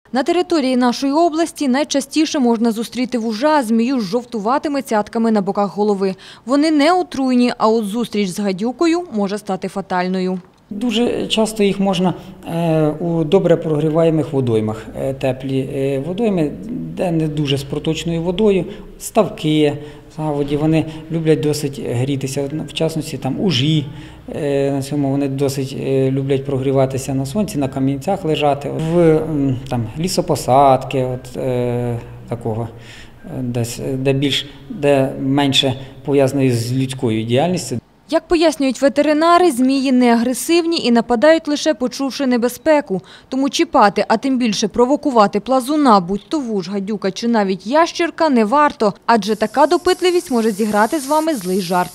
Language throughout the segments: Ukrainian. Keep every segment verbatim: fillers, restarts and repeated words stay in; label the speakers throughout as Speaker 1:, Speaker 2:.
Speaker 1: На території нашої області найчастіше можна зустріти вужа, змію з жовтуватими цятками на боках голови. Вони не отруйні, а от зустріч з гадюкою може стати фатальною.
Speaker 2: Дуже часто їх можна у добре прогріваємих водоймах, теплі водойми, де не дуже з проточною водою, ставки, заводі, вони люблять досить грітися, в частності там ужі, на цьому вони досить люблять прогріватися на сонці, на камінцях лежати, в там, лісопосадки, от, е, такого, десь, де, більш, де менше пов'язаної з людською діяльністю.
Speaker 1: Як пояснюють ветеринари, змії не агресивні і нападають лише почувши небезпеку. Тому чіпати, а тим більше провокувати плазуна, будь-то вуж, гадюка чи навіть ящірка, не варто, адже така допитливість може зіграти з вами злий жарт.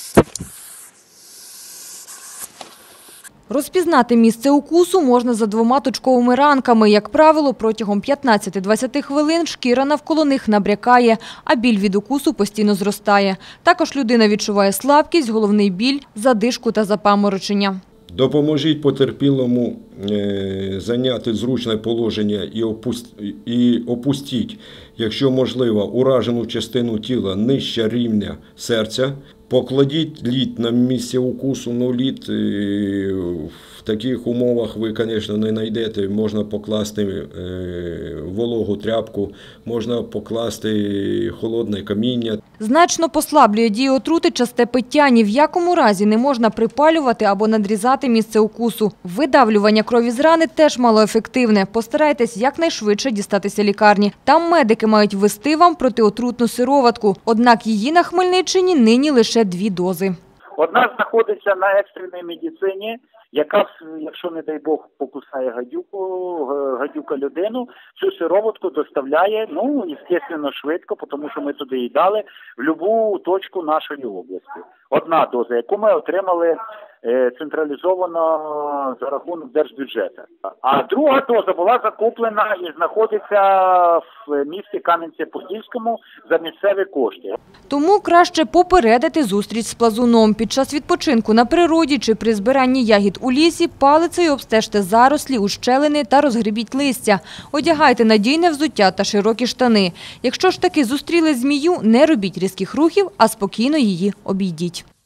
Speaker 1: Розпізнати місце укусу можна за двома точковими ранками. Як правило, протягом п'ятнадцяти-двадцяти хвилин шкіра навколо них набрякає, а біль від укусу постійно зростає. Також людина відчуває слабкість, головний біль, задишку та запаморочення.
Speaker 3: Допоможіть потерпілому зайняти зручне положення і опустіть, якщо можливо, уражену частину тіла нижче рівня серця. Покладіть лід на місце укусу, ну лід в таких умовах ви, звісно, не знайдете. Можна покласти вологу тряпку, можна покласти холодне каміння.
Speaker 1: Значно послаблює дію отрути часте пиття. Ні в якому разі не можна припалювати або надрізати місце укусу. Видавлювання крові з рани теж малоефективне. Постарайтесь якнайшвидше дістатися лікарні. Там медики мають ввести вам протиотрутну сироватку. Однак її на Хмельниччині нині лише дві дози.
Speaker 4: Одна знаходиться на екстреній медицині, яка, якщо, не дай Бог, покусає гадюку, гадюка людину, цю сироватку доставляє, ну, звісно, швидко, тому що ми туди її дали, в будь-яку точку нашої області. Одна доза, яку ми отримали централізовано за рахунок держбюджету. А друга доза була закуплена і знаходиться в місті Кам'янці-Подільському за місцеві кошти.
Speaker 1: Тому краще попередити зустріч з плазуном. Під час відпочинку на природі чи при збиранні ягід у лісі палицею обстежте зарослі, ущелини та розгребіть листя. Одягайте надійне взуття та широкі штани. Якщо ж таки зустріли змію, не робіть різких рухів, а спокійно її обійдіть.